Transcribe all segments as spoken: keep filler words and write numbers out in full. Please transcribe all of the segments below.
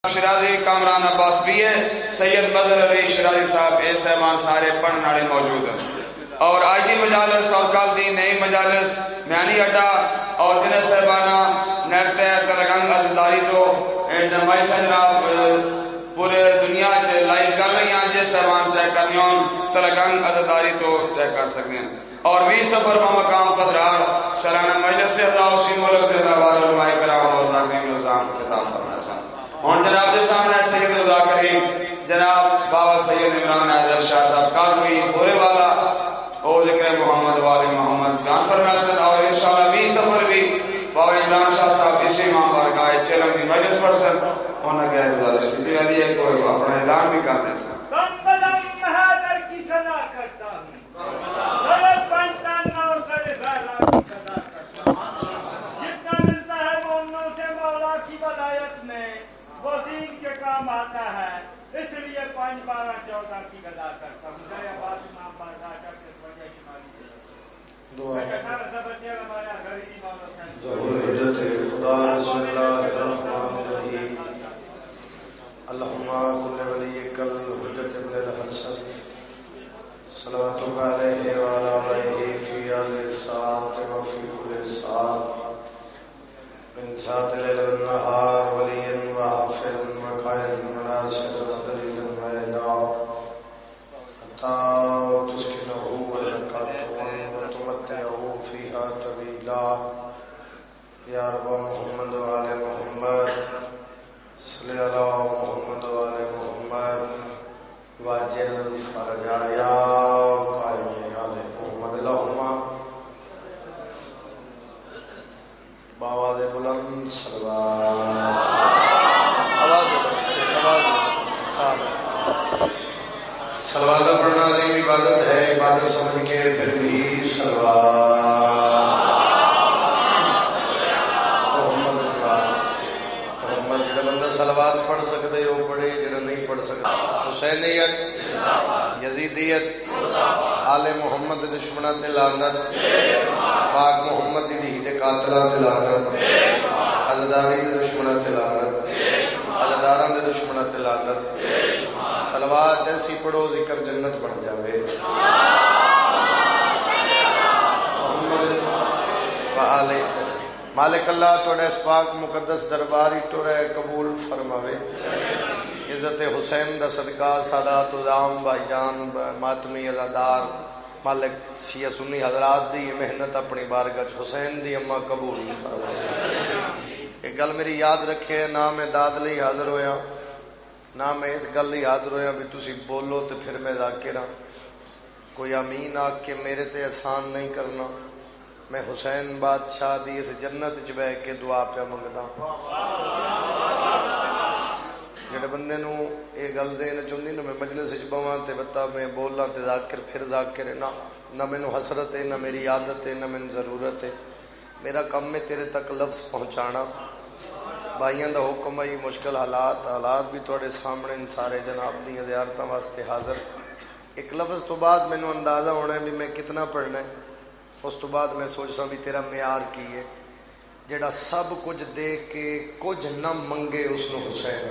شرازی کامران عباس بھی ہے، سید مظہر علی شرازی صاحب اے سہمان سارے پڑھنے والے موجود ہیں، اور آج دی مجالس اور کل دی نئی مجالس میانی اڈا اور جنہیں صاحبانہ نیٹتے تلگنگ ازداری تو نمائی سجناب پورے دنیا چے لائیو چل رہی ہیں، جس صاحبان چیک کرنیون تلگنگ ازداری تو چیک کر سکتے ہیں، اور بھی سفر با مقام قدرار سلانہ مجلس سے ازاؤ سی مولک دے روار علماء کرام اور ذاکرین نظام خطاب فرمائے سن اور جناب دے سامنے سید ذاکرین جناب بابا سید عمران حیدر شاہ صاحب کاظمی بورے والا او ذکر محمد والی محمد جان فرمائے سن، اور انشاءاللہ بھی سفر بھی بابا عمران شاہ صاحب اسی ماں بارگاہ چلم کی مجلس پر سن، انہوں نے کہا گزارش کی تھی علی ایک کوئی اپنا اعلان بھی کر دیں سن۔ آتا ہے اس لیے پانچ بارہ چودہ کی گدا کرتا ہوں جائے عباس امام بازار کا کس وجہ شمالی دعا اٹھارہ زبردی ہمارا غریبی مولا ظہور حجت خدا بسم اللہ الرحمن الرحیم اللہم کل ولیک الحجت ابن الحسن صلواتک علیہ وعلا علیہ فی آل ساعت وفی کل ساعت من ساعت لیل والنہار ولیا وحافظ وقائد مناصر ودلیل وعلا حتی تسکنہو ولکاتون وتمتعہو فیہا طویلا یا رب محمد وآل محمد صلی اللہ محمد وآل محمد واجل فرجا یا قائم آل محمد اللہم باواز بلند سلوات آواز آواز صاحب سلوات پڑھنا عظیم عبادت ہے، عبادت سمجھ کے پھر بھی سلوات محمد اللہ محمد جڑا بندہ سلوات پڑھ سکتے ہو پڑھے، جڑا نہیں پڑھ سکتے حسینیت یزیدیت آل محمد دشمنہ تے لعنت پاک محمد دی دے قاتلہ تے لعنت عزداری دے دشمنہ تے لعنت عزداران دے دشمنہ تے لعنت صلوات ایسی پڑھو ذکر جنت بن جاوے محمد و آلِ مالک اللہ توڑے اس پاک مقدس درباری توڑے قبول فرماوے عزت حسین دا صدقہ سادات و دام بائی جان ماتمی عزادار مالک شیعہ سنی حضرات دی محنت اپنی بارگاہ حسین دی اما قبول فرمائے۔ ایک گل میری یاد رکھے، نہ میں داد لئی حاضر ہویا نہ میں اس گل لئی حاضر ہویا بھی تسی بولو تو پھر میں ذاکرہ کوئی امین آگ کے میرے تے احسان نہیں کرنا، میں حسین بادشاہ دی اس جنت چ بہ کے دعا پہ منگدا جڑے بندے نو اے گل دین چوندی نہ میں مجلس وچ بواں تے وتا میں بولاں تے ذاکر پھر ذاکر نہ نہ مینوں حسرت ہے نہ میری عادت ہے نہ مینوں ضرورت ہے، میرا کم ہے تیرے تک لفظ پہنچانا، بھائیاں دا حکم ہے مشکل حالات حالات بھی تواڈے سامنے ان سارے جناب دی زیارتاں واسطے حاضر، ایک لفظ تو بعد مینوں اندازہ ہونا ہے بھی میں کتنا پڑھنا ہے، اس تو بعد میں سوچتا بھی تیرا معیار کی ہے، جڑا سب کچھ دے کے کچھ نہ منگے اس نو حسین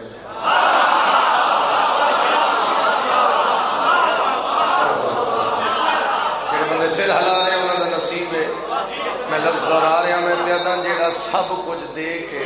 جڑے بندے سر ہلا رہے ہیں انہوں نے نصیب ہے، میں لفظ دورا رہا میں پیادا جڑا سب کچھ دے کے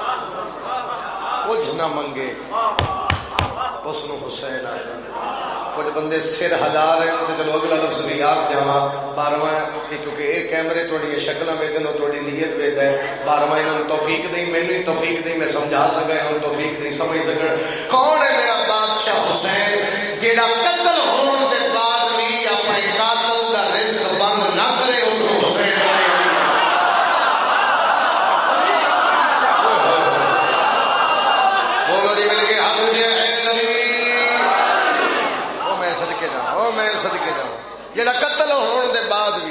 کچھ نہ منگے اس نو حسین آئے، کچھ بندے سر ہلا رہے ہیں تو چلو اگلا لفظ بھی آپ جاواں بارہواں کیونکہ ایک کیمرے توڑی شکلہ میں دن توڑی نیت وید ہے، بارہواں انہوں توفیق دیں میں نے توفیق دیں میں سمجھا سکا انہوں توفیق دیں سمجھ سکا کون ہے میرا بادشاہ حسین جیڑا قتل ہون دے بعد بھی اپنے قاتل دا رزق بند نہ کرے اس کو حسین بولو جی مل کے ہاتھ اٹھے میں صدقے جاؤں جیڑا قتل ہون دے بعد بھی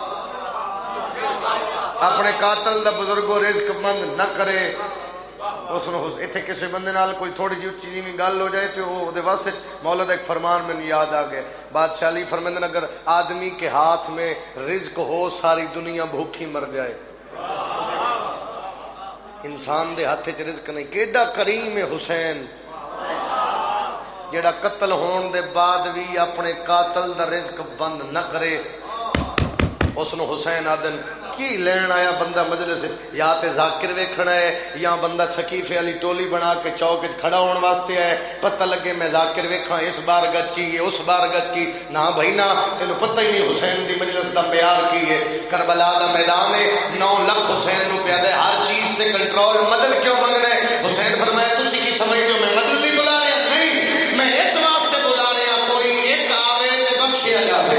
اپنے قاتل دا بزرگو رزق بند نہ کرے اس نے اتنے کسی بندے نال کوئی تھوڑی جی اچھی جی گل ہو جائے تو وہ دے واسطے مولا دا ایک فرمان میں یاد آ گیا، بادشاہ علی فرماندے ہیں اگر آدمی کے ہاتھ میں رزق ہو ساری دنیا بھوکی مر جائے، انسان دے ہاتھ چ رزق نہیں. کیڈا کریم ہے حسین جڑا قتل ہون دے بعد بھی اپنے قاتل دا رزق بند نہ کرے. اس نو حسین آدن کی لین آیا بندہ مجلس یا تے ذاکر ویکھنا ہے یا بندہ سقیفے والی ٹولی بنا کے چوک وچ کھڑا ہون واسطے ہے. پتہ لگے میں ذاکر ویکھاں اس بار گج کی ہے اس بار گج کی نہ بھائی نہ تینوں پتہ ہی نہیں حسین دی مجلس دا پیار کی ہے. کربلا دا میدان ہے نو لاکھ حسین نو پیادے ہر چیز تے کنٹرول. مدد کیوں منگ رہے؟ حسین فرمایا تسی کی سمجھدے ہو میں مدد نہیں بلا رہا؟ نہیں میں اس واسطے بلا رہا کوئی ایک آوے تے بخشیا جاوے.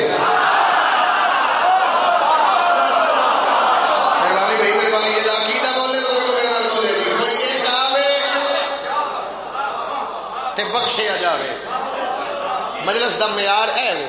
بخشیا جاوے مجلس دا معیار ہے وہ.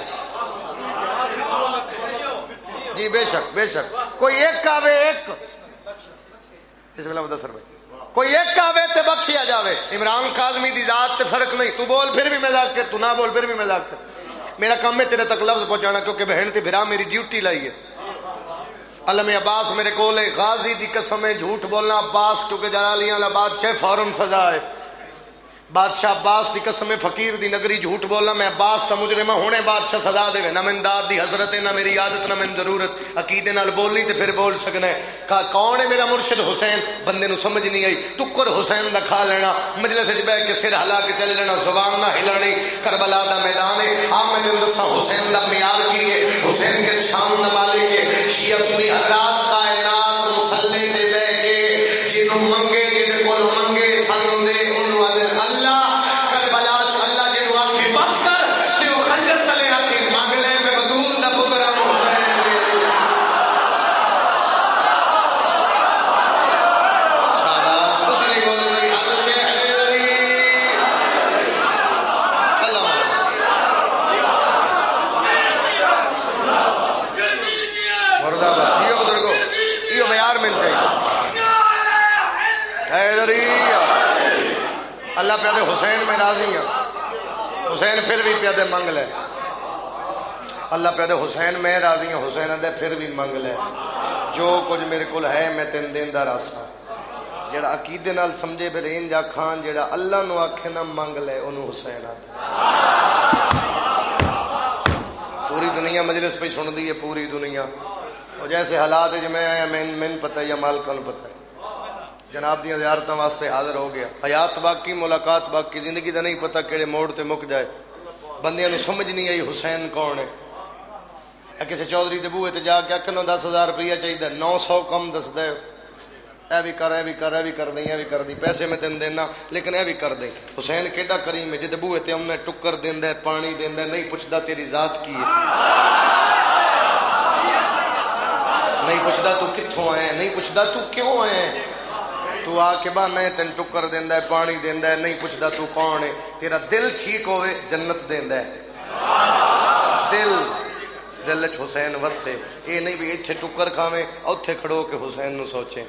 جی بے شک بے شک کوئی ایک آوے ایک بسم اللہ مدثر بھائی کوئی ایک آوے تے بخشیا جاوے. عمران کاظمی دی ذات تے فرق نہیں. تو بول پھر بھی مذاق کر تو نہ بول پھر بھی مذاق کر. میرا کام ہے تیرے تک لفظ پہنچانا کیونکہ بہن تے بھرا میری ڈیوٹی لائی ہے. علم عباس میرے کولے غازی دی قسم ہے جھوٹ بولنا عباس کیونکہ جلالیاں والا بادشاہ فوراً سزا ہے. بادشاہ عباس دی قسم فقیر دی نگری جھوٹ بولنا میں عباس تا مجرمہ ہونے بادشاہ سزا دے نہ من داد دی حضرت نہ میری عادت نہ من ضرورت. عقیدے نال بولنی تے پھر بول سکنا ہے. کہا کون ہے میرا مرشد حسین. بندے نو سمجھ نہیں آئی ٹکر حسین دا کھا لینا مجلس وچ بیٹھ کے سر ہلا کے چلے لینا زبان نہ ہلانی. کربلا دا میدان ہے آ میں نے دسا حسین دا معیار کی ہے. حسین کے شان دا مالک ہے. شیعہ سنی حضرات کائنات مصلی تے بیٹھ کے جنوں منگے جن کول منگے سانوں دے اونوں آدن اللہ. کربلا چ اللہ جے نو آکھے بس کر تے او خنجر تلے آکھے مانگ لے میں بدول دا پتر حسین دے. شاباش تسی نہیں بولو بھائی حضرت حیدری اللہ مرد آباد. یہ بزرگو یہ معیار من چاہیے. حیدری اللہ پیادے حسین میں راضی ہیں. حسین پھر بھی پیادے منگ لے. اللہ پیادے حسین میں راضی ہیں. حسین دے پھر بھی منگ لے. جو کچھ میرے کول ہے میں تین دین دا راسا. جڑا عقیدے نال سمجھے پھر ان جا کھان جڑا اللہ نو آکھے نہ منگ لے انہوں حسین آدھے. پوری دنیا مجلس پہ سن دی ہے پوری دنیا. اور جیسے حالات ہے جو میں آیا میں من پتہ یا مالکان پتہ ہے جناب دیاں زیارتاں واسطے حاضر ہو گیا. حیات باقی ملاقات باقی زندگی دا نہیں پتہ کیڑے موڑ تے مک جائے. بندیاں نو سمجھ نہیں آئی حسین کون ہے. اے کسے چودھری دے بوئے تے جا کے اکھنوں دس ہزار روپیہ چاہیے نو سو کم دس دے اے بھی کر اے بھی کر اے بھی کر دیں اے بھی کر دیں پیسے میں تین دینا لیکن اے بھی کر دیں. حسین کیڈا کریم ہے جے بوئے تے ہم نے ٹکر دیندا ہے پانی دیندا ہے نہیں پوچھدا تیری ذات کی ہے. نہیں پوچھدا تو کتھوں آئے نہیں پوچھدا تو کیوں آئے. تو آ کے بہانا ہے تین ٹکر دیندا ہے پانی دیندا ہے نہیں پوچھدا تو کون ہے. تیرا دل ٹھیک ہوئے جنت دیندا ہے. دل دل وچ حسین وسے. اے نہیں بھی ایتھے ٹکر کھاویں اوتھے کھڑو کے حسین نو سوچیں.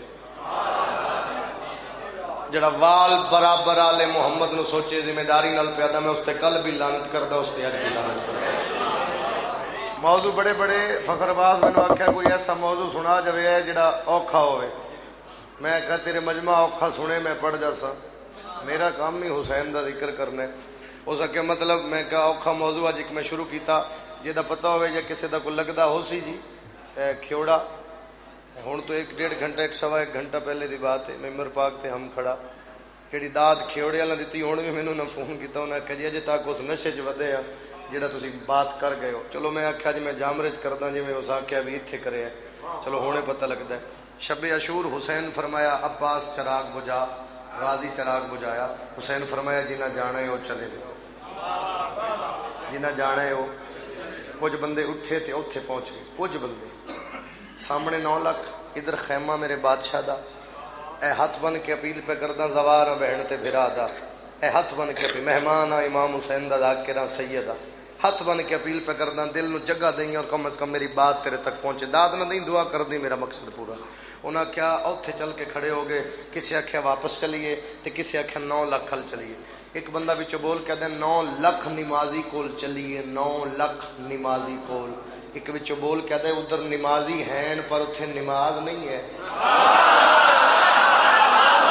جڑا وال برابر آلے محمد نو سوچے ذمہ داری نال پیادا میں اس تے کل بھی لعنت کردا اس تے اج بھی لعنت کردا. موضوع بڑے بڑے فخر باز میں نے آکھیا کوئی ایسا موضوع سنا جوے ہے جڑا اوکھا ہوئے. میں کہا تیرے مجمع اوکھا سنے میں پڑھ جا سا. میرا کام ہی حسین دا ذکر کرنے ہو سکے مطلب میں کہا اوکھا موضوع اج ایک میں شروع کیتا جہاں پتہ ہوئے یا کسی دا کو لگدا ہو سی جی کھیوڑا ہوں تو ایک ڈیڑھ گھنٹہ ایک سوا ایک گھنٹہ پہلے دی بات ہے ممبر پاک تے ہم کھڑا جیڑی داد کھیوڑے والا دیتی ہوں بھی مینوں نہ فون کیتا انہاں کہ جی اجے تک اس نشے چ ودے آ جڑا تسی بات کر گئے ہو. چلو میں آکھیا جی میں جامرج کردا جی میں اس آکھیا بھی ایتھے کرے ہے چلو ہونے پتہ لگدا ہے. شب عاشور حسین فرمایا عباس چراغ بجھا غازی چراغ بجھایا. حسین فرمایا جنہ جانا ہے وہ چلے جاؤ جنہ جانا ہے وہ. کچھ بندے اٹھے تھے اوتھے پہنچ گئے. کچھ بندے سامنے نو لاکھ ادھر خیمہ میرے بادشاہ دا. اے ہاتھ بن کے اپیل پہ کردہ زوار بہن تے بھرا دا. اے ہاتھ بن کے اپیل مہمان آ امام حسین دا ذاکرہ سیدہ ہاتھ بن کے اپیل پہ کردہ دل نو جگہ دیں اور کم از کم میری بات تیرے تک پہنچے. داد نہ دیں دعا کر دیں میرا مقصد پورا. انہاں کیا اوتھے چل کے کھڑے ہو گئے. کسی آکھیا واپس چلیے تے کسی آکھیا نو لاکھ ہل چلیے. ایک بندہ وچوں بول کے دے نو لاکھ نمازی کول چلیے نو لاکھ نمازی کول. ایک وچوں بول کے دے ادھر نمازی ہیں پر اتھے نماز نہیں ہے.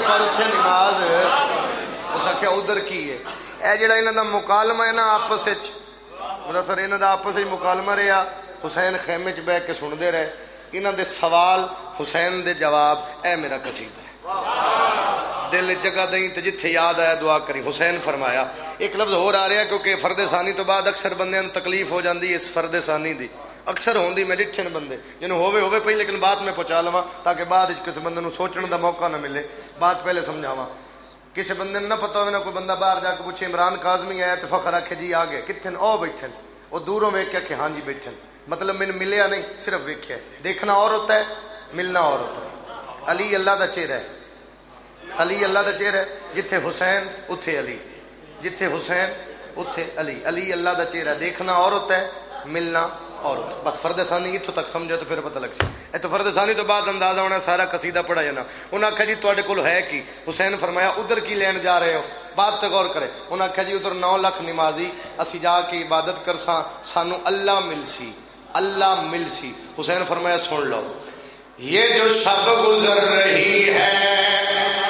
پر اتنے نماز اس آخیا ادھر کی ہے اے جڑا انہاں دا مکالمہ ہے نا آپس وچ مطلب سر انہاں دا آپس وچ مکالمہ رہا حسین خیمے چ بیٹھ کے سنتے رہے انہاں دے سوال حسین دے جواب اے میرا قصیدہ ہے دل جگہ دیں تے جتھے یاد آیا دعا کری حسین فرمایا ایک لفظ ہو رہا ہے کیونکہ فرد ثانی تو بعد اکثر بندے نوں تکلیف ہو جاندی اس فرد ثانی دی اکثر ہوندی میں ڈٹھے نے بندے جنوں ہووے ہووے پئی لیکن بات میں پہنچا لواں تاکہ بعد وچ کسی بندے نوں سوچن دا موقع نہ ملے بات پہلے سمجھاواں کسی بندے نہ پتہ ہوے نہ کوئی بندہ باہر جا کے پوچھے عمران کاظمی آیا تو فخر آکھے جی آ گئے کتنے او بیٹھے وہ دوروں ویکھ کے کہ ہاں جی بیٹھے مطلب میں ملیا نہیں صرف ویکھیا دیکھنا اور ہوتا ہے ملنا اور ہوتا ہے علی اللہ دا چہرہ ہے علی اللہ دا چہرہ ہے جتھے حسین اتھے علی جتھے حسین اتھے علی علی اللہ دا چہرہ ہے دیکھنا اور ہوتا ہے ملنا اور ہوتا ہے بس فرد ثانی اتھوں تک سمجھو تو پھر پتہ لگ سی اے تو فرد ثانی تو بعد اندازہ ہونا سارا قصیدہ پڑھا جانا انہاں آکھیا جی تواڈے کول ہے کی حسین فرمایا ادھر کی لین جا رہے ہو بات تے غور کرے انہاں آکھیا جی ادھر نو لاکھ نمازی اسی جا کے عبادت کرساں سانو اللہ مل سی اللہ مل سی حسین فرمایا سن لو یہ جو شب گزر رہی ہے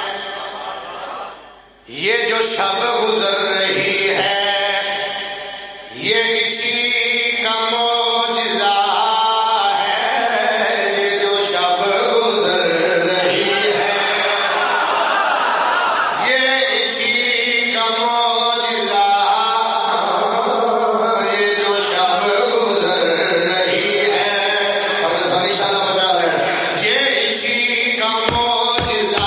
یہ جو شب گزر رہی ہے یہ کسی کا معجزہ ہے یہ جو شب گزر رہی ہے یہ اسی کا معجزہ یہ جو شب گزر رہی ہے فرد ثانی شالا بچا رہے ہیں یہ اسی کا معجزہ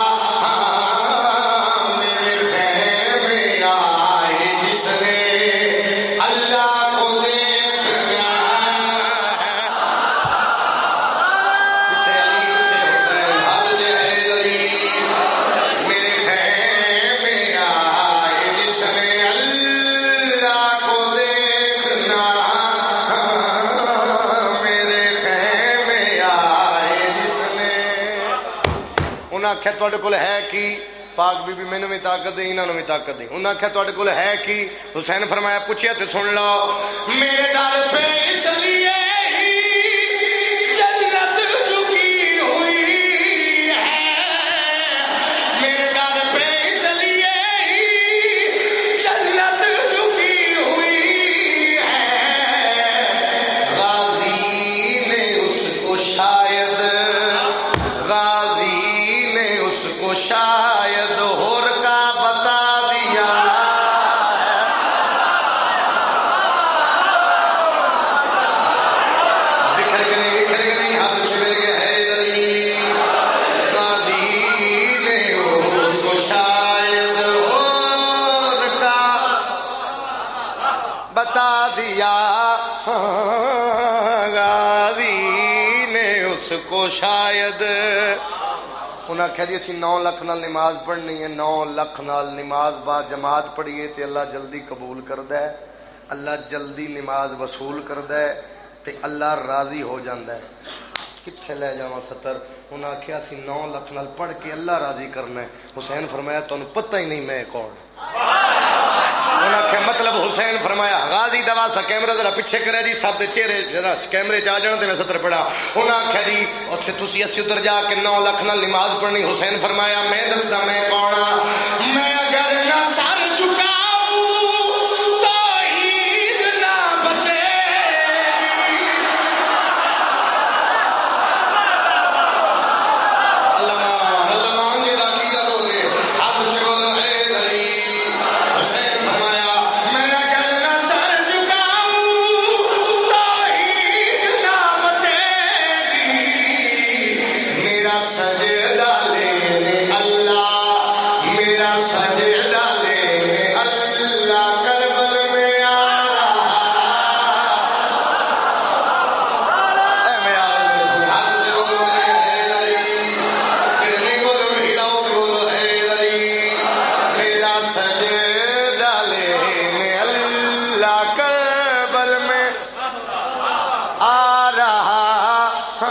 آخیا تواڈے کول ہے کی پاک بی بی مینوں بھی طاقت دے انہاں نوں بھی طاقت دے انہاں آخیا تواڈے کول ہے کی حسین فرمایا پوچھیا تے سن لو میرے در پہ اس لیے ہی جنت جھکی ہوئی ہے میرے در پہ اس لیے ہی جنت جھکی ہوئی ہے غازی نے اس کو شاید کو شاید ہور کا بتا دیا بکھر کے نہیں بکھر کے نہیں ہاتھ چھوڑ کے حیدری غازی نے اس کو شاید ہور کا بتا دیا غازی نے اس کو شاید انہاں کہا جی اسی نو لکھ نال نماز پڑھنی ہے نو لکھ نال نماز با جماعت پڑھیے تے اللہ جلدی قبول کردہ ہے اللہ جلدی نماز وصول کردہ ہے تے اللہ راضی ہو جاندہ ہے کتھے لے جاواں ستر انہاں کہا اسی نو لکھ نال پڑھ کے اللہ راضی کرنا ہے حسین فرمایا تو انہوں پتہ ہی نہیں میں کون انہاں کہا مطلب حسین فرمایا غازی دوا سا کیمرہ ذرا پیچھے کرے جی سب دے چہرے ذرا کیمرے چاہ جانا تے میں ستر پڑھا انہاں کہا جی اتھے تسی اسی ادھر جا کے نو لکھ نال نماز پڑھنی حسین فرمایا میں دستا میں کونا میں اگر نہ سر چکاؤں تو عید نہ بچے اللہ مان اللہ مان جی دا کی دا بولے ہاتھ چکول اے دری حسین فرمایا میں اگر نہ سر چکاؤں تو عید نہ بچے گی میرا سجدہ لینے اللہ میرا سجدہ لینے اللہ کربل میں آ رہا اے میں آ رہا ہاتھ چکول اے دری کڑنے بولو ہلاؤ کے بولو اے دری میرا سجدہ لینے اللہ کربل میں آ رہا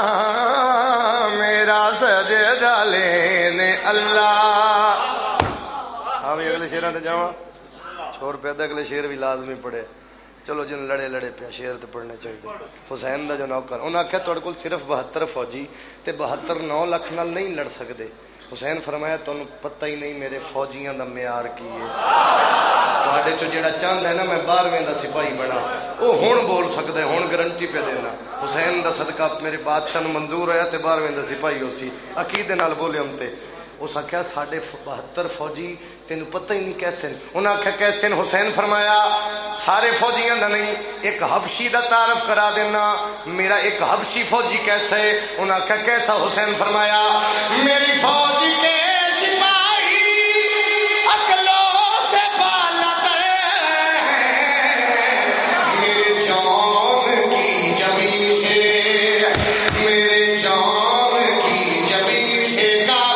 میرا سجدہ لینے اللہ ہاں بھی اگلے شیران تے جاواں چھوڑ پیدا اگلے شیر بھی لازمی پڑھے چلو جن لڑے لڑے پیا شیر تے پڑھنے چاہیے حسین دا جو نوکر انہاں آکھیا تواڈے کول صرف بہتر فوجی تے بہتر نو لکھ نال نہیں لڑ سکدے حسین فرمایا تمہیں پتہ ہی نہیں میرے فوجیاں دا معیار کی ہے تواڈے چو جیڑا چاہندا ہے نا میں بارہویں دا سپاہی بنا وہ ہن بول سکدا ہے ہن گارنٹی پہ دینا حسین دا صدقہ میرے بادشاہ نو منظور ہویا تے بارہویں دا سپاہی ہو سی عقیدے نال بولے ہم تے اس آخیا ساڑھے بہتر فوجی تینوں پتہ ہی نہیں کیسے انہاں آخیا کیسے حسین فرمایا سارے فوجیاں دا نہیں ایک حبشی دا تعارف کرا دینا میرا ایک حبشی فوجی کیسے انہاں آخیا کیسا حسین فرمایا میری فوج کے سپاہی عقلوں سے بالا تر میرے جان کی جبیں سے میرے جان کی جبیں سے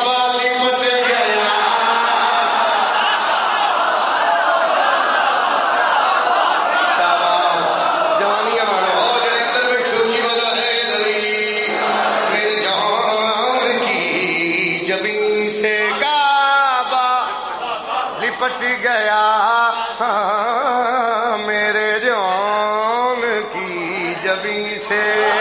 پٹ گیا میرے جان کی جبیں سے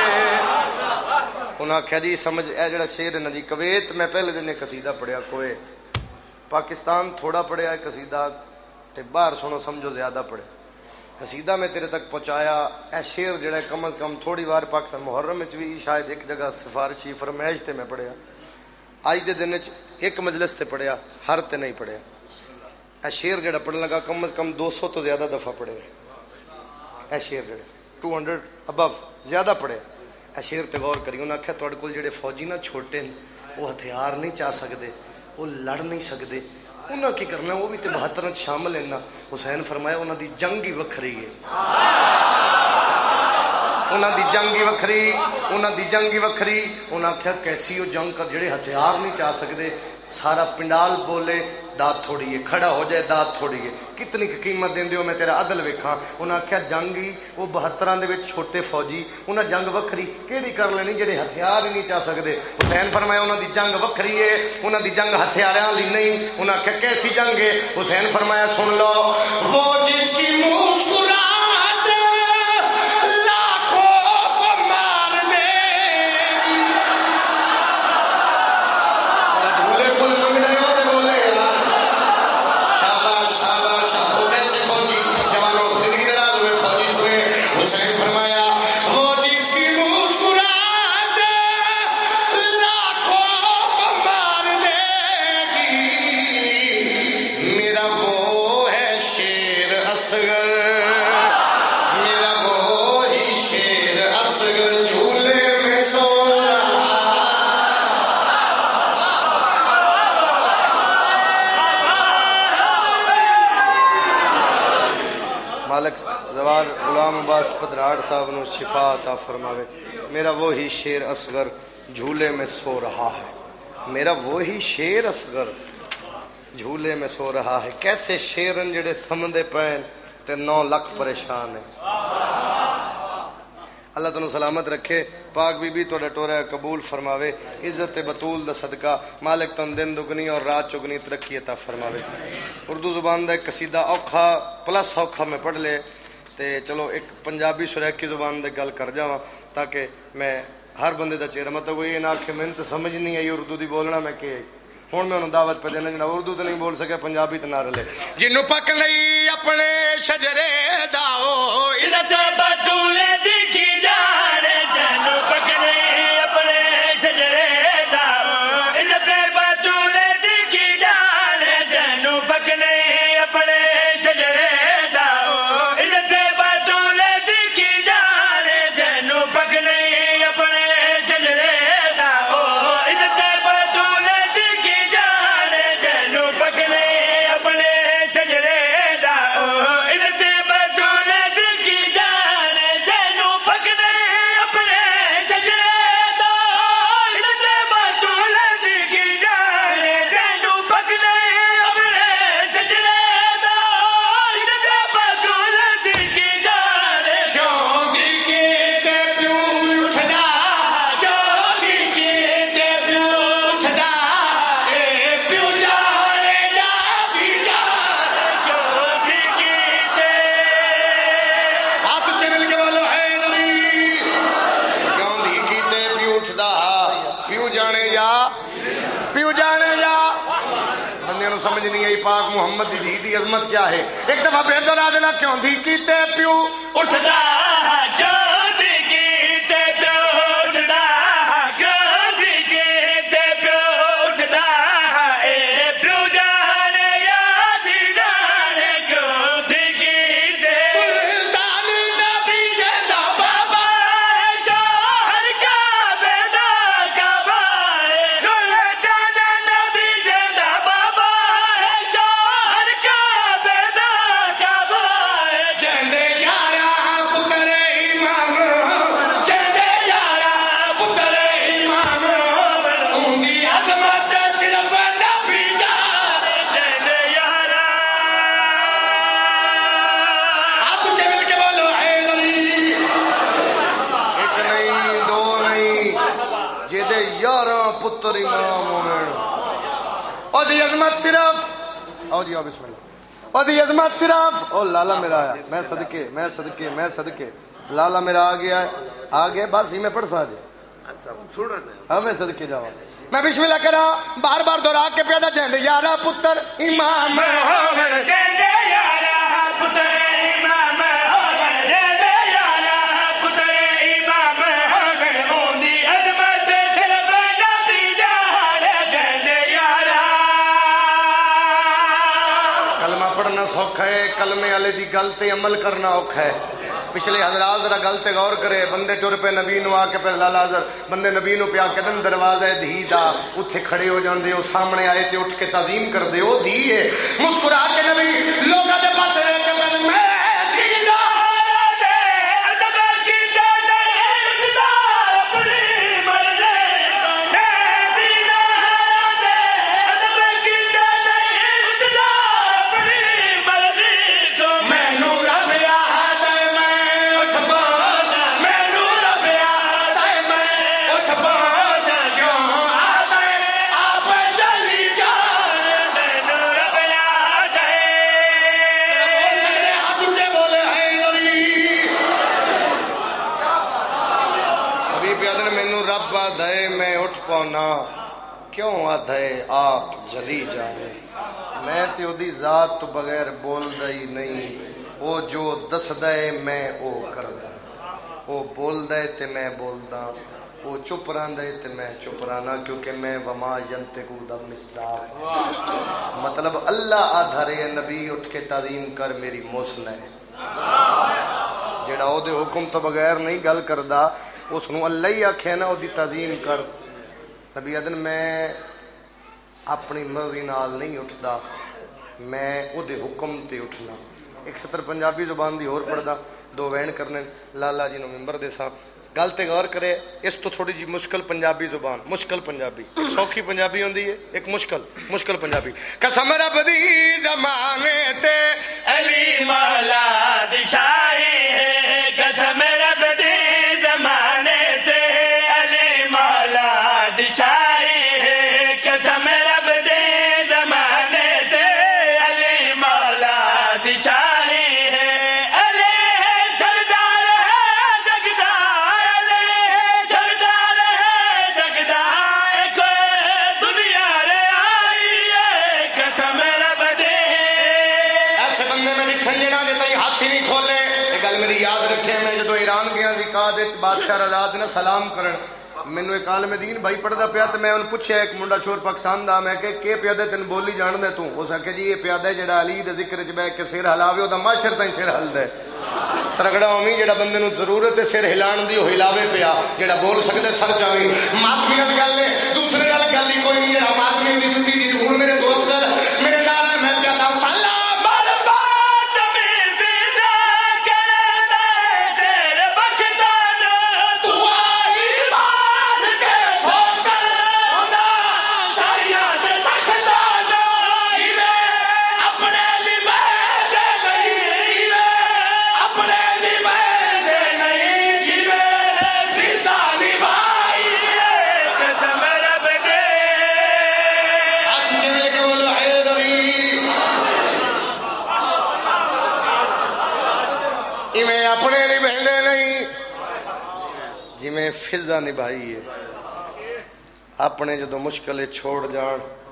انہاں آخیا جی سمجھ اے جڑا شعر ہے نا جی کویت میں پہلے دن قصیدہ پڑھیا کویت پاکستان تھوڑا پڑھیا ہے قصیدہ تے باہر سنو سمجھو زیادہ پڑھیا قصیدہ میں تیرے تک پہنچایا اے شعر جڑا ہے کم از کم تھوڑی بار پاکستان محرم میں بھی شاید ایک جگہ سفارشی فرمائش تے میں پڑھیا آج دے دن ایک مجلس تے پڑھیا ہر تے نہیں پڑھیا اے شعر جڑا پڑھنے لگا کم از کم دو سو تو زیادہ دفعہ پڑھے اے شعر جڑے ٹو ہنڈریڈ ابو زیادہ پڑھے اے شعر تے غور کری انہاں آخیا تواڈے کول جڑے فوجی نا چھوٹے ہیں وہ ہتھیار نہیں چاہ سکتے وہ لڑ نہیں سکتے انہاں کی کرنا وہ بھی تے بہتر شامل ہیں نا حسین فرمایا انہاں دی جنگ ہی وکھری ہے انہاں دی جنگ ہی وکھری انہاں دی جنگ ہی وکھری انہاں آخیا کیسی وہ جنگ کر جڑے ہتھیار نہیں چاہ سکتے سارا پنڈال بولے دات تھوڑی ہے کھڑا ہو جائے دات تھوڑی ہے کتنی قیمت دیں دیو میں تیرا عدل ویکھاں انہاں آخیا جنگ ہی وہ بہتراں دے وچ چھوٹے فوجی انہاں جنگ وکھری کیڑی کر لینی جڑے ہتھیار ہی نہیں چاہ سکتے حسین فرمایا انہاں دی جنگ وکھری ہے انہاں دی جنگ ہتھیاراں والی نہیں انہاں آخیا کیسی جنگ ہے حسین فرمایا سن لو وہ جس کی مسکراہٹ لاکھوں کو مار دے جھولے کل منگنے ہوتے بولے حسین فرمایا وہ جس کی مسکراہٹ لاکھوں کو مار دے گی میرا وہ ہے شیر اصغر میرا وہ ہی شیر اصغر جھولے میں سو مالک زوار غلام عباس پدراڑ صاحب نو شفا عطا فرماوے میرا وہی شیر اصغر جھولے میں سو رہا ہے میرا وہی شیر اصغر جھولے میں سو رہا ہے کیسے شیرن جڑے سمندے پین تے نو لکھ پریشان ہیں اللہ تعالیٰ سلامت رکھے پاک بی بی توڑا ٹورا قبول فرماوے عزت بطول دا صدقہ مالک تن دن دگنی اور رات چگنی ترقی عطا فرماوے اردو زبان دا ایک قصیدہ اوکھا پلس اوکھا میں پڑھ لے تے چلو ایک پنجابی سریکی زبان دے گل کر جاواں تاکہ میں ہر بندے دا چہرہ مطلب وہ یہ نہ کہ میں تو سمجھ نہیں آئی اردو دی بولنا میں کہ ہوں میں انہوں دعوت پہ دینا جنا اردو تو نہیں بول سکے پنجابی تو نہ رلے جنوں پک لئی اپنے شجرے داؤ عزت بطول دکھی جانے جنوں پک لئی اپنے شجرے داؤ عزت بطول دکھی جانے جنوں پک لئی اپنے شجرے داؤ عزت بطول دکھی جانے جنوں پک لئی اپنے شجرے داؤ عزت بطول دکھی جانے جنوں پک لئی اپنے شجرے داؤ عزت بطول دکھی جانے جنوں जाने जा बंदे नूं समझ नहीं आई पाक मुहम्मद दी धी दी अजमत क्या है। एक दफा फिर दोहरा देना क्यों थी कीते प्यू उठदा क्यों थी कीते प्यू उठदा क्यों थी कीते प्यू उठदा ए प्यू जाने याद जाने क्यों थी कीते सुल्तान नबी जदा बाबा जोहर का बेदा काबा सुल्तान नबी जदा बाबा जोहर का बेदा काबा जंदे यारा पुत्र इमाम जंदे यारा पुत्र इमाम उनकी अजमत सिर्फ नबी जाने जंदे यारा आप तुझे मिल के बोलो है अली एक नहीं दो नहीं जेदे यारा पुत्र इमाम होवे ओदी अजमत सिर्फ आओ जी आओ बिस्मिल्लाह ओदी अजमत सिर्फ ओ लाला मेरा आया मैं सदके मैं सदके मैं सदके लाला मेरा आ गया आ गया बस ही में पढ़ सा जे हाँ मैं सदके जावा मैं बिस्मिल्लाह करा बार बार दोहरा के प्यादा जंदे यारा पुत्र इमाम होवे जंदे यारा पुत्र इमाम होवे जंदे यारा पुत्र इमाम होवे ओदी अजमत सिर्फ नबी जाने जंदे यारा कलमा पढ़ना सौखा है कलमे वाले दी गल ते अमल करना औखा है। पिछले हजरात जरा गल ते गौर करे बंदे टुर पे नबी नु आके पे लाला हज़र बंदे नबी नु प्या के दरवाजा है धी दा उत्थे खड़े हो जांदे हो सामने आए ते उठ के ताजीम कर दे ओ धी है मुस्कुरा के नबी लोगां दे पासे रह के मैं मैं धी दा दे अदब की जाने इब्तिदा अपनी मर्ज़ी मैं धी दा दे अदब की जाने इब्तिदा अपनी मर्ज़ी तो मैनू रब याद है मैं उठ पाना मैनू रब याद है मैं उठ पाना क्यों आता है आप चली जाने मैनू रब याद है बोल सकते हाथ ऊंचे बोले है अली अभी प्यादन मैनू रब आद है मैं उठ पाना क्यों आद है आप जली जाने मैं ते ओदी जात तो बगैर बोलदा ही नहीं ओ जो दसदा है मैं ओ करदा ओ बोलदा है ते मैं बोलदा ओ चुप रहिंदा है ते मैं चुप रहना क्योंकि मैं वमा यंतिकु द मिस्दाक मतलब अल्लाह आधारे नबी उठ के ताजीम कर मेरी मुसल है जेड़ा ओदे हुक्म तो बगैर नहीं गल करदा उसनू अल्लाह ही आखे ना ओदी ताजीम कर। नबी अदन मैं अपनी मर्जी नाल नहीं उठदा मैं ओदे हुक्म ते उठना। एक सतर पंजाबी जुबान दी होर पढ़दा दो वैन करने लाला जी नु मिंबर दे साहब गल ते गौर करे इस तो थोड़ी जी मुश्किल पंजाबी जुबान मुश्किल पंजाबी एक सौखी पंजाबी होंदी है एक मुश्किल मुश्किल पंजाबी कसम रब दी जमाने ते अली मौला दी शाही है कसम रब दी जमाने ते अली मौला दी शाही है कसम रब दी जमाने ते अली मौला दी शाही है अली सरदार है जगदार अली सरदार है जगदार कोई दुनिया रे आई है कसम रब दे ऐसे बंदे में निठन जेड़ा जे तई हाथ ही नहीं खोले ये गल मेरी याद रखे मैं जदों ईरान गया सी काद विच बादशाह रजाद ने सलाम करन मैनू एक आलम दीन भाई पढ़दा पिया ते मैं उन्हें पूछया एक मुंडा छोर पाकिस्तान दा मैं कि के प्यादे तेन बोली जानदे तू उस आखे जी ये प्यादा जेड़ा अली दे जिक्र च बैठ के सिर हिलावे ओदा माशर ताईं सिर हिलदा है तरगड़ा उमी जेड़ा बंदे नू जरूरत है सिर हिलाण दी ओ हिलावे पिया जेड़ा बोल सकदे सर चावी मातमी नाल गल है दूसरे नाल गल ही कोई नहीं जेड़ा मातमी दी जुती दी धूल मेरे दोस्त मेरे नाल मैं प्यादा सलाम अपने निभाते नहीं जिमें फिजा निभाई है अपने जो मुश्किल छोड़ जान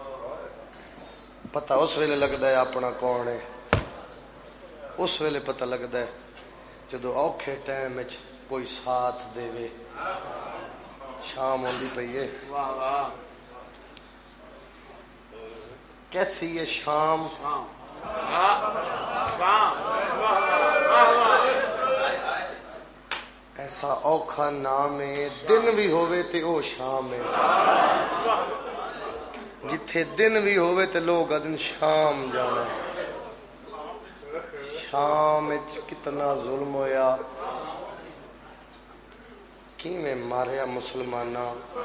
پتہ اس ویلے لگتا ہے اپنا کون ہے، اس ویلے پتہ لگتا ہے جدو اوکھے ٹائم وچ کوئی ساتھ دے وے۔ شام ہوندی پئی ہے، کیسی ہے شام؟ ایسا اوکھا نام ہے، دن بھی ہوئے تے او شام ہے، جتھے دن بھی ہوئے تے لوگ دن شام جانا ہے۔ شام وچ کتنا ظلم ہویا، کی میں ماریا مسلمانہ۔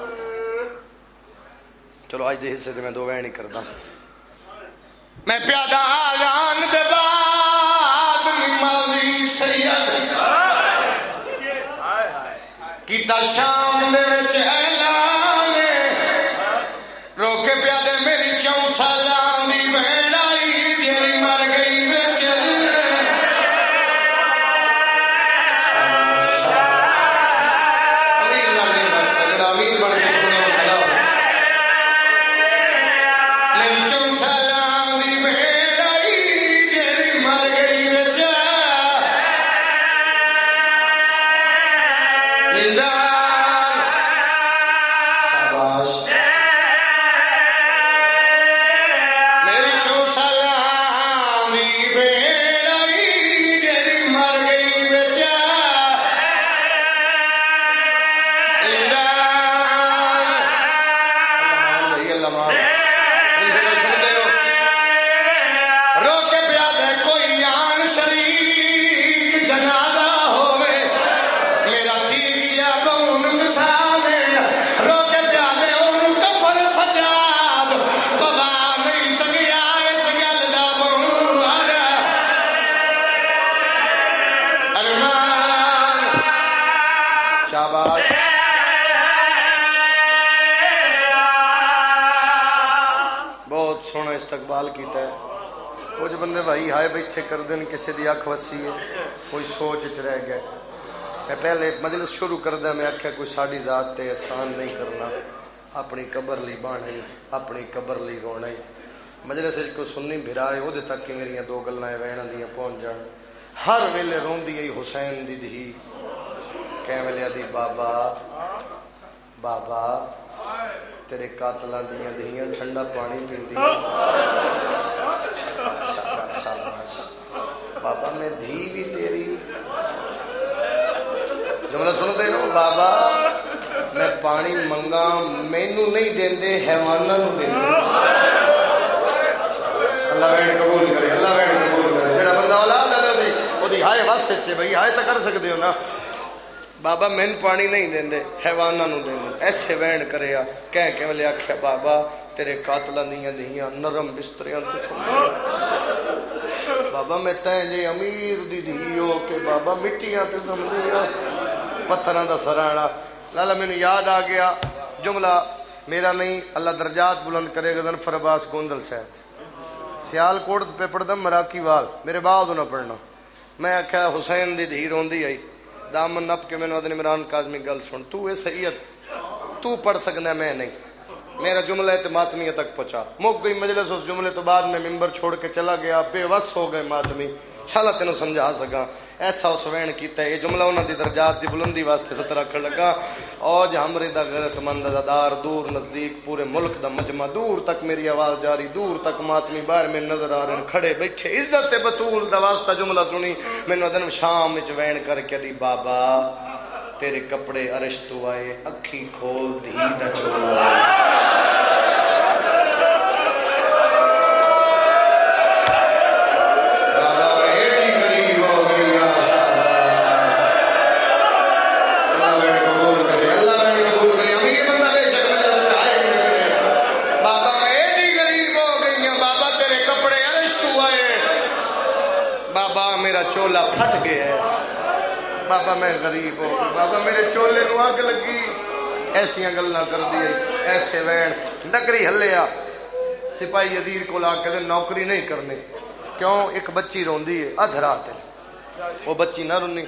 چلو آج دے حصے دے میں دو وین ہی کردا۔ میں پیادہ آجان دے بعد نمازی سید کیتا شام دے وچ اعلان، روکے پیادے میری چون سالان دی بہن آئی جیڑی مر گئی وچ۔ امیر نامی بس جڑا امیر بن کے سنے وہ سلام۔ میری چون سالان دی بہن آئی جیڑی مر گئی وچ۔ لندار شاباش۔ میری چون سالان دی بہن آئی جیڑی مر گئی وچ۔ لندار اللہ مان میری سے گل سنتے ہو؟ رو کے پیادے کوئی آن شریک جنازہ ہوئے، میرا تھی گیا بون مثالے، رو کے پیادے ان کفن سجاد قبا نہیں سگیا اس گل دا بون آرہ ارمان۔ شاباش۔ بہت سونا استقبال کیتا ہے۔ کچھ بندے بھائی ہائے بیٹھے کر دیں، کسی دی اکھ وسی ہے، کوئی سوچ چ رہ گئے۔ میں پہلے مجلس شروع کردہ میں آکھیا کوئی ساڑی ذات تے احسان نہیں کرنا، اپنی قبر لی بانا ہی، اپنی قبر لی رونا ہی۔ مجلس کو سننی بھرائے وہ دے تک کہ میری دو گلنائیں وینا دیاں پہنچ جان۔ ہر ویلے رون دی حسین دی دھی، کہیں ویلے دی بابا بابا تیرے قاتلان دیاں دھیاں ٹھنڈا پانی پیندی۔ شاباش شاباش بابا میں دھی بھی تیری۔ جملہ سنتے ہو؟ بابا میں پانی منگا مینو نہیں دین دے، حیوانہ نو دین دے۔ اللہ وین قبول کرے، اللہ وین قبول کرے۔ جڑا بندہ اولاد ہے دی او دی ہائے وس سچے بھئی ہائے تا کر سکدے ہو نا۔ بابا مین پانی نہیں دین دے، حیوانہ نو دین دے۔ ایسے وین کرے آ کہہ کے ملے آکھیا بابا تیرے قاتلہ دیاں دیاں نرم بستریاں تے سمجھے۔ بابا میں تین جی امیر دی دی ہو کہ بابا مٹیاں تے سمجھے پتھراں دا سرانا۔ لالا میں نے یاد آ گیا جملہ میرا نہیں، اللہ درجات بلند کرے گا۔ ظفر عباس گوندل صاحب سیال کوٹ پہ پڑھدم مراکی وال، میرے بعد نہ پڑھنا۔ میں آکھیا حسین دی دھی روندی آئی، دامن نپ کے میں نے ادن عمران کاظمی گل سن، تو اے سید تو پڑھ سکنا میں نہیں۔ میرا جملہ ہے ماتمیہ تک پہنچا، مک گئی مجلس۔ اس جملے تو بعد میں ممبر چھوڑ کے چلا گیا، بے وس ہو گئے ماتمی۔ شالا تینوں سمجھا سکا ایسا اس وین کیتا ہے۔ یہ جملہ انہوں دی درجات دی بلندی واسطے ستر رکھن لگا۔ اوج ہمرے دا غیرت مند دار، دور نزدیک پورے ملک دا مجمع، دور تک میری آواز جاری، دور تک ماتمی باہر میں نظر آ رہے ہیں کھڑے بیٹھے۔ عزت بطول دا واسطہ جملہ سنی میں نے دن شام وچ وین کر کے دی بابا تیرے کپڑے عرش تو آئے، اکھی کھول دی دا چولا۔ چولا پھٹ گیا ہے بابا، میں غریب ہو گئی بابا، میرے چولے نو اگ لگی۔ ایسیاں گلاں کر دی، ایسے وین نگری ہلیا۔ سپاہی یزید کو لا کے نوکری نہیں کرنے، کیوں؟ ایک بچی روندی ہے ادھ رات ہے، وہ بچی نہ رونی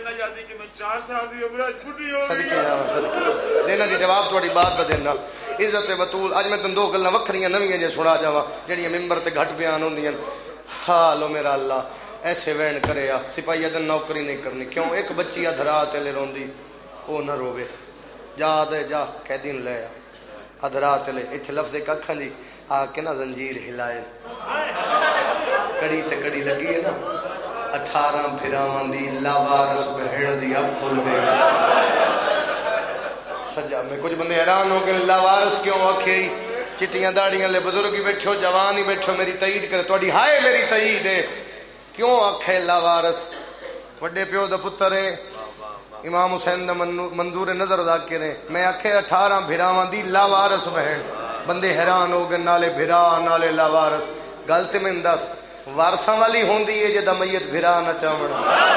صدقے جاواں صدقے دینا جی جواب تھوڑی بات دا دینا عزت بطول اج میں تن دو گلاں وکھریاں نویاں جے سنا جاواں جڑیاں ممبر تے گھٹ بیان ہوندیاں حالو میرا اللہ ایسے وین کرے آ سپاہی دن نوکری نہیں کرنی کیوں ایک بچی ادھرا تلے روندی او نہ روے جا دے جا قیدی نوں لے آ ادھرا تلے ایتھے لفظ ایک اکھاں دی آ کے نا زنجیر ہلائے کڑی تے کڑی لگی ہے نا اٹھارہ پھراواں دی لاوارس بہن دی اب کھل گئی سجا میں کچھ بندے حیران ہو کہ لاوارس کیوں آکھے چٹیاں داڑیاں لے بزرگ ہی بیٹھو جوان ہی بیٹھو میری تائید کرے تواڈی ہائے میری تائید ہے کیوں آکھے لاوارس وڈے پیو دا پتر ہے امام حسین دا منظور نظر ذاکر ہے میں آکھے اٹھارہ بھراواں دی لاوارس بہن بندے حیران ہو گئے نالے بھرا نالے لاوارس گل تے میں دس وارثاں والی ہوندی ہے جدا میت بھرا نہ چاون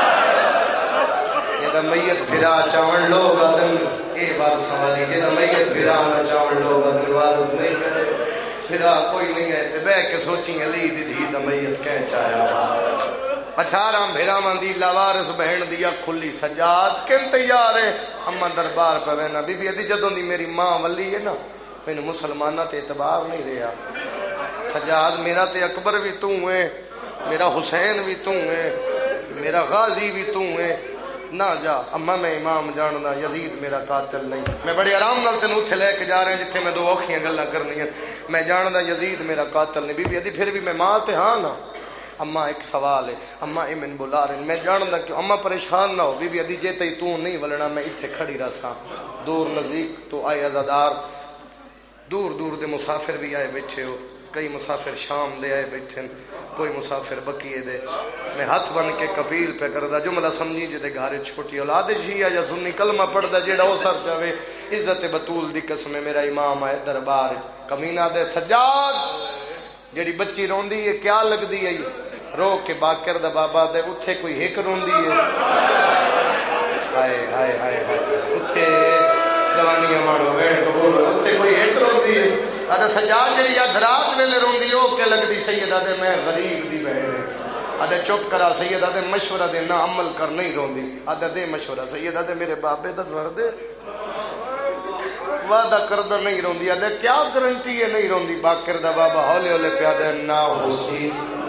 جدا میت بھرا چاون لوگ آدن اے وارثاں والی جدا میت بھرا نہ چاون لوگ آدن وارث نہیں کرے بھرا کوئی نہیں ہے تے بہ کے سوچیں علی دی دھی دا میت کہیں چایا اٹھارہ بھراواں دی لاوارث بہن دی اکھ کھلی سجاد کن تیار ہے اما دربار پہ وینا بی بی ادی جدوں دی میری ماں ولی ہے نا مینوں مسلمانہ تے اعتبار نہیں رہا سجاد میرا تے اکبر بھی تو ہے میرا حسین بھی تو ہے میرا غازی بھی تو ہے نہ جا اما میں امام جاننا یزید میرا قاتل نہیں میں بڑے آرام نال تینوں اتھے لے کے جا رہے ہیں جتھے میں دو اوکھیاں گلاں کرنی ہیں میں جاننا یزید میرا قاتل نہیں بی بی ادی پھر بھی میں ماں تے ہاں نا اما ایک سوال ہے اما اے من بلا رہے میں جاننا کہ اما پریشان نہ ہو بی بی ادی جے تے تو نہیں ولنا میں اتھے کھڑی رہساں دور نزدیک تو آئے عزادار دور دور دے مسافر بھی آئے بیٹھے ہو کئی مسافر شام دے آئے بیٹھے کوئی مسافر بقیے دے میں ہاتھ بن کے کپیل پہ کردہ جملہ سمجھی جے دے گھارے چھوٹی اولاد شیعہ یا سنی کلمہ پڑھ دا جیڑا ہو سر چاہے عزت بطول دی قسم میرا امام آئے دربار کمینہ دے سجاد جیڑی بچی روندی ہے کیا لگ دی ہے رو کے باکر دا بابا دے اتھے کوئی ہیک روندی ہے ہائے ہائے ہائے ہائے اتھے جوانی ہمارو ویڑ قبول اتھے کوئی ہیک روندی ہے ادھا سجاد جڑی یا دھرات ویلے روندی ہو کہ لگ دی سیدہ دے میں غریب دی بہن ہے ادھا چپ کرا سیدہ دے مشورہ دے نہ عمل کر نہیں روندی ادھا دے مشورہ سیدہ دے میرے بابے دا سر دے وعدہ کردہ نہیں روندی ادھا کیا گرنٹی ہے نہیں روندی باکر دا بابا ہولے ہولے پیادے نہ ہوسی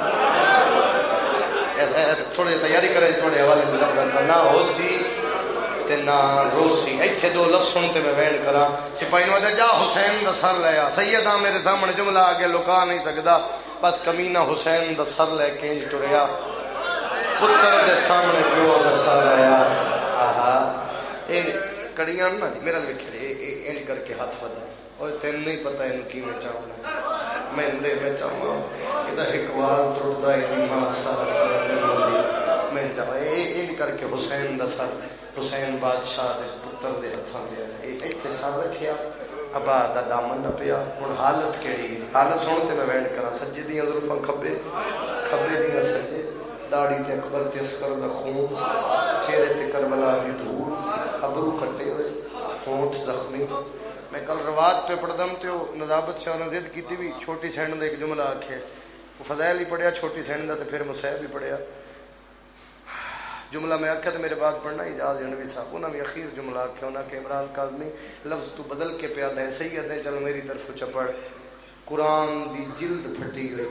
تھوڑے تیاری کرے تھوڑے حوالے میں لفظ نہ ہوسی تے نہ روسی ایتھے دو لفظ سنتے میں وین کرا سپاہی نو جا حسین دا سر لیا سیدہ میرے سامنے جملہ آگے لکا نہیں سکدا بس کمینہ حسین دا سر لے کے انج ٹریا پتر دے سامنے پیو دا سر لیا آہا اے کڑیاں نا میرا لکھے انج کر کے ہاتھ ودا اور تین نہیں پتہ ان کی میں چاہوں میں اندے میں چاہوں یہ دا حکوال ٹوٹدا ہے ماں سارا سارا دن میں چاہوں اے انج کر کے حسین دا سر حسین بادشاہ دے پتر دے ہتھاں دے ایتھے سر رکھیا ابا دا دامن نہ پیا ہن حالت کیڑی حالت سن تے میں وینڈ کرا سجدے دیاں زلفاں کھبے کھبے دیاں سجدے داڑھی تے اکبر تے اسکر دا خون چہرے تے کربلا دی دھول ابرو کٹے ہوئے ہونٹ زخمی میں کل روایت پہ پڑھدم تے نضابت شاہ نے ضد کیتی بھی چھوٹی سینڈ دے ایک جملہ آکھے وہ فضائل ہی پڑھیا چھوٹی سینڈ دا تے پھر مصیب بھی پڑھیا جملہ میں آکھا تو میرے بعد پڑھنا اجاز جنوی صاحب انہوں نے اخیر جملہ آکھا انہوں کہ عمران کاظمی لفظ تو بدل کے پیاد ہے سید ہے چل میری طرف چپڑ قرآن دی جلد پھٹی ہوئی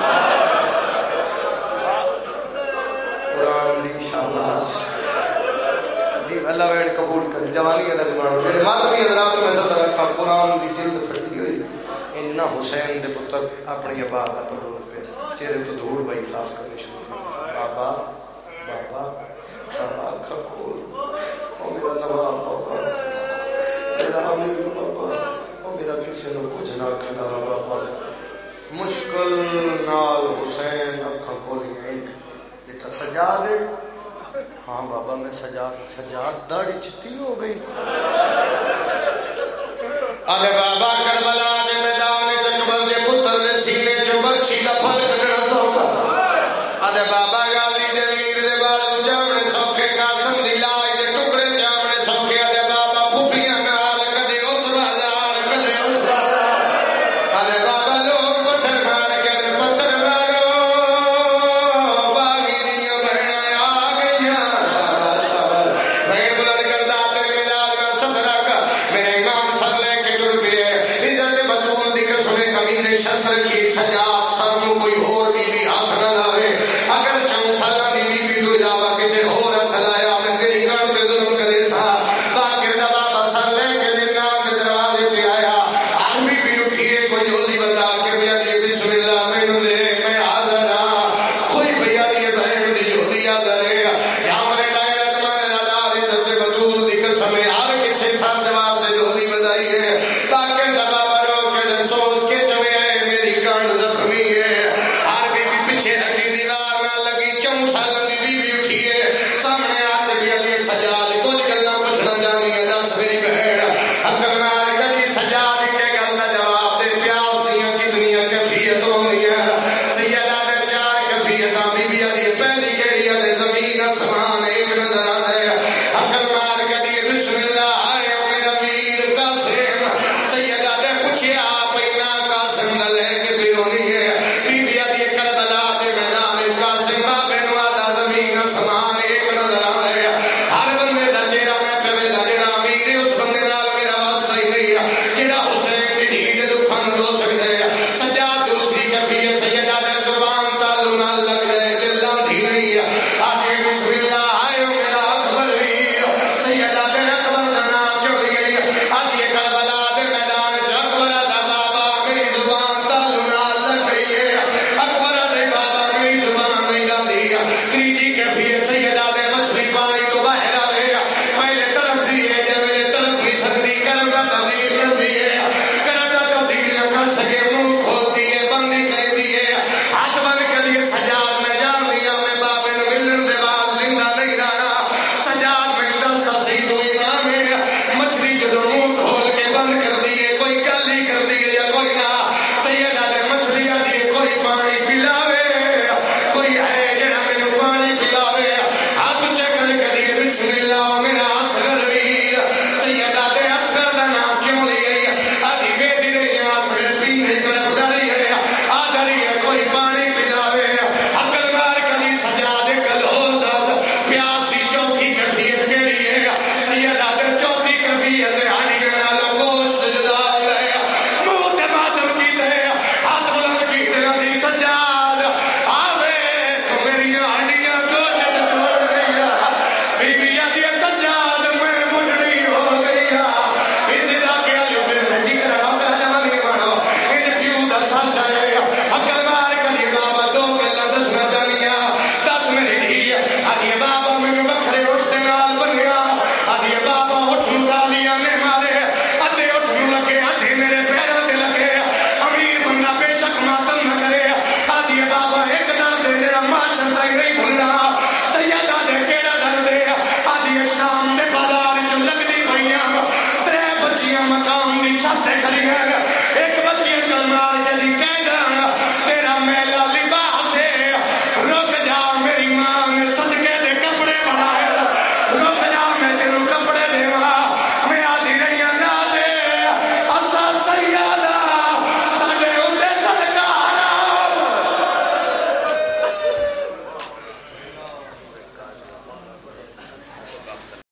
قرآن دی شاباز جی اللہ ویڈ قبول کرے جوانی اللہ جمانو میرے ماتمی حضرات میں صدر رکھا قرآن دی جلد پھٹی ہوئی انہا حسین دے پتر اپنی عباد پر رو پیسا چہرے تو دھوڑ بھائی صاف کرنے شروع بابا بابا بابا کھکول او میرا نواب بابا میرا امیر بابا او میرا کسی نے کچھ نہ کرنا بابا مشکل نال حسین اکھا کھولی ایک لیتا سجاد ہے ہاں بابا میں سجاد سجاد داڑھی چٹی ہو گئی آدھے بابا کربلا دے میدان چکبل دے پتر دے سینے جو برچی دا پھل کٹنا سوتا آدھے بابا غازی دے ویر دے بال چامنے سوکھے قاسم دی لائی دے ٹکڑے چامنے سوکھے آدھے بابا پھوپیاں نال کدے اس بازار کدے اس بازار آدھے بابا لوگ پتھر مار کے دے پتھر مارو باغی دیاں بہناں آ رکھی سجاد سر میں کوئی اور بی بی ہاتھ نہ لاوے اگر چند سالہ بی بی بی تو علاوہ کسی اور ہاتھ لایا میں تیری کان پہ ظلم کرے سا باقر دا بابا سر لے کے ننان کے دروازے پہ آیا آج بی بی اٹھیے کوئی جولی بتا کے بھیا دی بسم اللہ میں نو لے میں حاضر ہاں کوئی بھیا دی بہن دی جولی حاضر ہے یا مرے دائرت من ردار عزت بطول دی قسم ہر کسی ساتھ دیوار سے جولی بدائی ہے باقر دا بابا رو کے سوچ کے چوے آئے میری کان زخمی ہے ہر بی بی پیچھے ہٹی دیوار نہ لگی چم سالن دی بی بی اٹھیے سامنے آتے بھی علی سجاد کچھ گلنا پوچھنا جانی ہے دس میری بہن عقل مار کجی سجاد کے گلنا جواب دے پیاس دیاں کتنی کفیت ہونی ہے سیدہ دے چار کفیتاں بی بی علی پہلی کیڑی ہے زمین آسمان ایک نظر آنا ہے عقل مار کجی بسم اللہ آئے میرا میر قاسم سیدہ دے پوچھے آپ اینا قاسم نہ لے کے پیرونی ہے بی بی علی کربلا دے میدان اچ قاسم بابے نوادا زمین آسمان ایک نظر آنا ہے ہر بندے دا چہرہ میں پہ دا جڑا امیر ہے اس بندے نال میرا واسطہ ہی نہیں ہے جڑا حسین دی ڈھیڈ دکھاں نو دو سکدے سجاد دوسری کفیت سیدہ دے زبان تالو نہ لگ جائے دل لاندھی نہیں ہے آگے بسم اللہ آئے میرا اکبر ویر سیدہ دے اکبر دا نام کیوں لیے آگے کربلا دے میدان چ اکبر دا بابا میری زبان تالو نہ لگ گئی ہے اکبر دے بابا میری زبان نہیں لاندھی ہے تیجی کفیت سیدہ دے مچھلی پانی تو باہر آوے پہلے طرف دیئے جے میرے طرف نہیں سکتی کرم کا تبدیل کر دیئے کرم کا تبدیل نہ کر سکے منہ کھول دیئے بندی کر دیئے ہاتھ بن کر دیئے سجاد میں جان دیا میں بابے نو ملن دے بعد زندہ نہیں رہنا سجاد میں دستا سی تو امام ہے مچھلی جدو منہ کھول کے بند کر دیئے کوئی گلی کر دیئے یا کوئی نہ سیدہ دے مچھلی دیئے کوئی پانی پلاوے کوئی ہے جنہ میں نو پانی پلاوے ہاتھ چکر کر دیئے بسم اللہ میرا اصغر ویر سیدہ دے اصغر دا نام کیوں لیے آدھی بے دی رہی اصغر پینے طرف ڈری ہے آ جری ہے کوئی پانی پلاوے عقل مار کلی سجاد کل ہو دا پیاسی چوتھی کفیت کے لیے سیدہ دے چوتھی کفیت ہانی نالو گوشت جدا لے منہ تے ماتم کی دے ہاتھ بلند کی دے علی سجاد آوے تو میری ہڈیاں گوشت چھوڑ گیا بی بی علی سجاد میں بڑھڑی ہو گیا اس علاقے علی میں ذکر رب العالمین بنو ان پیو دا سر جائے عقل مار کلی بابا دو گلا دسنا جانیا دس میری دھی آدھی بابا میں بکھرے اٹھتے نال بنیا آدھی بابا اٹھ نو ڈالیاں نے مارے ادھے اٹھ نو لگے ادھے میرے پیروں تے لگے امیر بندہ بے شک ماتم نہ کرے آدھی بابا ایک درد ہے جڑا معاشر تک نہیں بھولنا سیدہ دے کیڑا درد ہے آدھی شام دے بازار چ لگدی پئیاں ترے بچیاں مقام دی چھت تے کھڑی ہیں